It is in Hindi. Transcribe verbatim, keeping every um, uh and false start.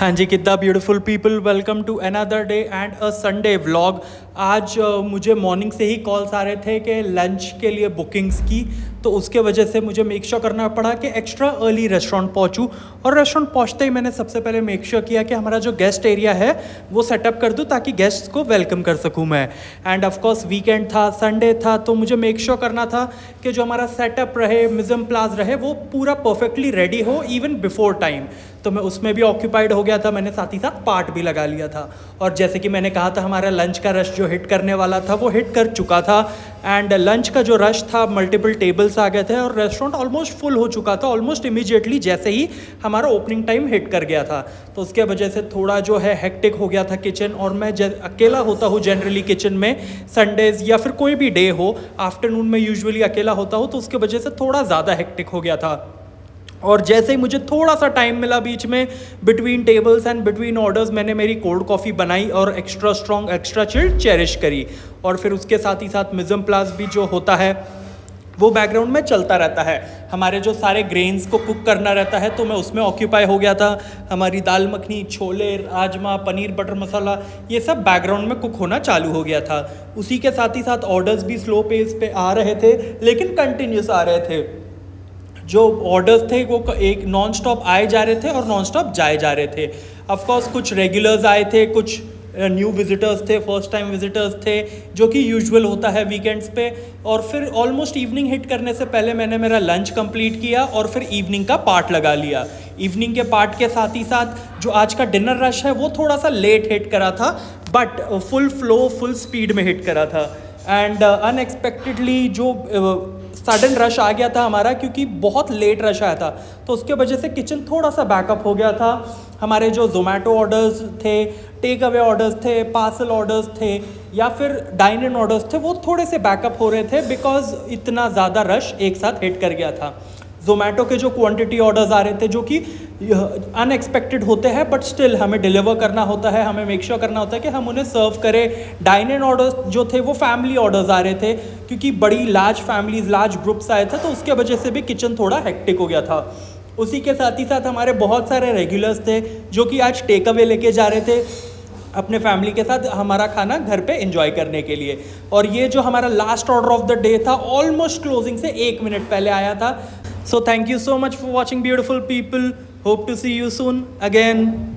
हाँ जी, कितना beautiful people, welcome to another day and a Sunday vlog. आज uh, मुझे मॉर्निंग से ही कॉल्स आ रहे थे कि लंच के लिए बुकिंग्स की, तो उसके वजह से मुझे मेक श्योर करना पड़ा कि एक्स्ट्रा अर्ली रेस्टोरेंट पहुंचूं। और रेस्टोरेंट पहुंचते ही मैंने सबसे पहले मेक श्योर किया कि हमारा जो गेस्ट एरिया है वो सेटअप कर दूं ताकि गेस्ट्स को वेलकम कर सकूं मैं। एंड ऑफ कोर्स वीकेंड था, संडे था, तो मुझे मेक श्योर करना था कि जो हमारा सेटअप रहे, मिज़म प्लास रहे, वो पूरा परफेक्टली रेडी हो इवन बिफोर टाइम। तो मैं उसमें भी ऑक्यूपाइड हो गया था, मैंने साथ ही साथ पार्ट भी लगा लिया था। और जैसे कि मैंने कहा था, हमारा लंच का रश जो हिट करने वाला था वो हिट कर चुका था। एंड लंच का जो रश था, मल्टीपल टेबल्स आ गए थे और रेस्टोरेंट ऑलमोस्ट फुल हो चुका था, ऑलमोस्ट इमीडिएटली जैसे ही हमारा ओपनिंग टाइम हिट कर गया था। तो उसके वजह से थोड़ा जो है हेक्टिक हो गया था किचन। और मैं अकेला होता हूँ जनरली किचन में, संडेज़ या फिर कोई भी डे हो, आफ्टरनून में यूजुअली अकेला होता हूँ, तो उसके वजह से थोड़ा ज़्यादा हेक्टिक हो गया था। और जैसे ही मुझे थोड़ा सा टाइम मिला बीच में, between tables and between orders, मैंने मेरी कोल्ड कॉफ़ी बनाई और extra strong, extra chilled cherish करी। और फिर उसके साथ ही साथ मिज़म प्लास भी जो होता है वो बैकग्राउंड में चलता रहता है। हमारे जो सारे ग्रेन्स को कुक करना रहता है, तो मैं उसमें ऑक्यूपाई हो गया था। हमारी दाल मखनी, छोले, राजमा, पनीर बटर मसाला, ये सब बैकग्राउंड में कुक होना चालू हो गया था। उसी के साथ ही साथ ऑर्डर्स भी स्लो पेस पे आ रहे थे, लेकिन कंटिन्यूस आ रहे थे। जो ऑर्डर्स थे वो एक नॉन स्टॉप आए जा रहे थे और नॉन स्टॉप जाए जा रहे थे। ऑफ कोर्स कुछ रेगुलर्स आए थे, कुछ न्यू विजिटर्स थे, फर्स्ट टाइम विजिटर्स थे, जो कि यूजुअल होता है वीकेंड्स पे। और फिर ऑलमोस्ट इवनिंग हिट करने से पहले मैंने मेरा लंच कंप्लीट किया और फिर इवनिंग का पार्ट लगा लिया। इवनिंग के पार्ट के साथ ही साथ जो आज का डिनर रश है वो थोड़ा सा लेट हिट करा था, but full flow, full speed में हिट करा था। एंड अनएक्सपेक्टेडली जो सडन uh, रश आ गया था हमारा, क्योंकि बहुत लेट रश आया था, तो उसके वजह से किचन थोड़ा सा बैकअप हो गया था। हमारे जो जोमेटो ऑर्डर्स थे, टेक अवे ऑर्डर्स थे, पार्सल ऑर्डर्स थे या फिर डाइन इन ऑर्डर्स थे, वो थोड़े से बैकअप हो रहे थे बिकॉज इतना ज़्यादा रश एक साथ हिट कर गया था। जोमेटो के जो क्वांटिटी ऑर्डर्स आ रहे थे, जो कि अनएक्सपेक्टेड होते हैं, बट स्टिल हमें डिलीवर करना होता है, हमें मेक श्योर करना होता है कि हम उन्हें सर्व करें। डाइन इन ऑर्डर्स जो थे वो फैमिली ऑर्डर्स आ रहे थे, क्योंकि बड़ी लार्ज फैमिलीज, लार्ज ग्रुप्स आए थे, तो उसके वजह से भी किचन थोड़ा हेक्टिक हो गया था। उसी के साथ ही साथ हमारे बहुत सारे रेगुलर्स थे जो कि आज टेक अवे लेके जा रहे थे अपने फैमिली के साथ हमारा खाना घर पे एंजॉय करने के लिए। और ये जो हमारा last order of the day था, ऑलमोस्ट क्लोजिंग से एक मिनट पहले आया था। So thank you so much for watching, beautiful people. Hope to see you soon again.